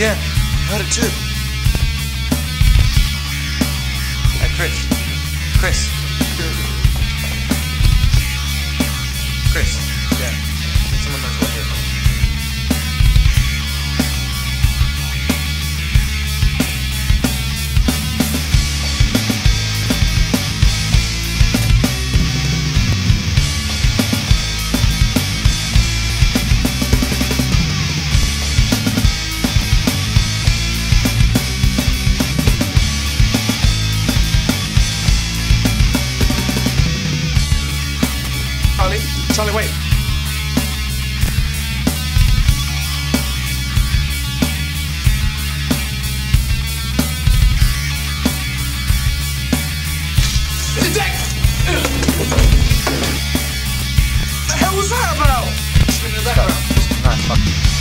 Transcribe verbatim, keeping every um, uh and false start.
Yeah, I heard it too. Hey, Chris. Chris. Chris. Yeah. Someone knows we're here. Charlie, Charlie, wait. The deck! The hell was that about? Just in the background. Nice, fuck you.